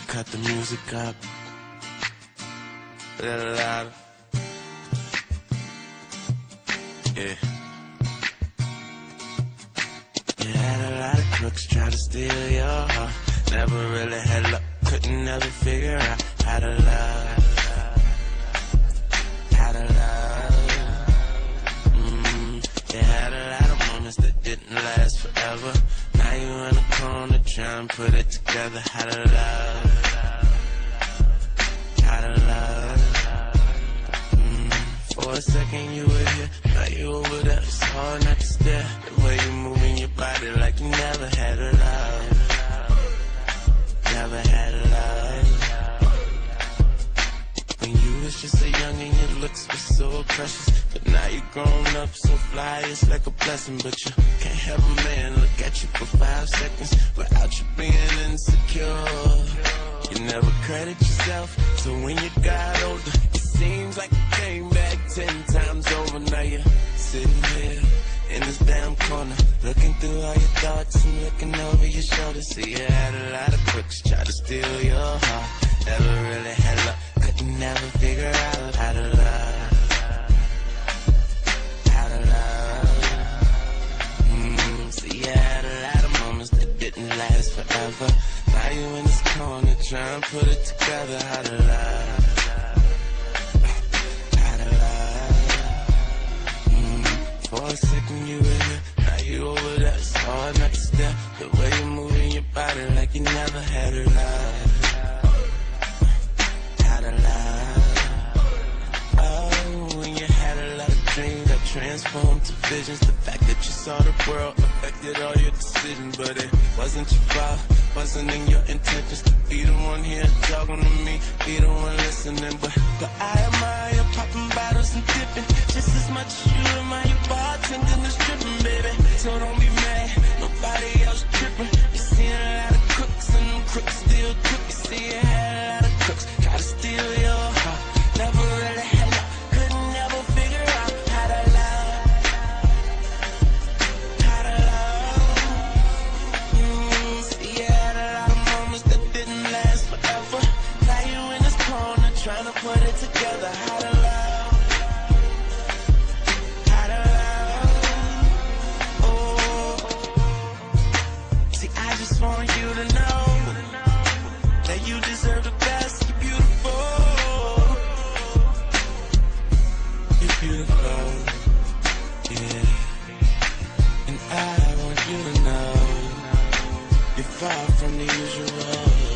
cut the music up a little louder. Yeah. You had a lot of crooks try to steal your heart. Never really had luck, couldn't never figure out how to love. How to love. You had a lot of moments that didn't last forever. Now you in the corner trying to put it together. How to love. How to love. For a second you were here, now you over there. It's hard not to stare. The way you moving your body like you never had a love. Never had a love. When you was just a youngin', your looks were so precious. But now you grown up, so fly, it's like a blessing. But you can't have a man look at you for 5 seconds without you being insecure. You never credit yourself, so when you got older, it seems like you came back 10 times over. Now you're sitting here in this damn corner, looking through all your thoughts and looking over your shoulder. See, you had a lot of crooks try to steal your heart. Never really had luck, couldn't never figure out how to love. How to love. See, you had a lot of moments that didn't last forever. Now you in this corner trying to put it together. How to love. How to love. For a second you were here, now you over there. It's hard not to stare. The way you moving your body like you never had a love. How to love. Oh, when you had a lot of dreams that transformed to visions. The fact that you saw the world affected all your decisions. But it wasn't your fault, wasn't in your intentions to be the one here talking to me, be the one listening. But I admire you popping bottles and dipping just as much as you admire your bartending and stripping, baby. So don't be mad, nobody else tripping. You seen a lot of crooks and them crooks still crook. You see you had a lot of crooks try to steal your heart. Never really had luck, couldn't never figure out how to love. How to love. See, you had a lot of moments that didn't last forever. Now you in this corner trying to put it together. How to love. How to love. Oh. See, I just want you to know that you deserve the best. You're beautiful. You're beautiful. Yeah. And I want you to know you're far from the usual.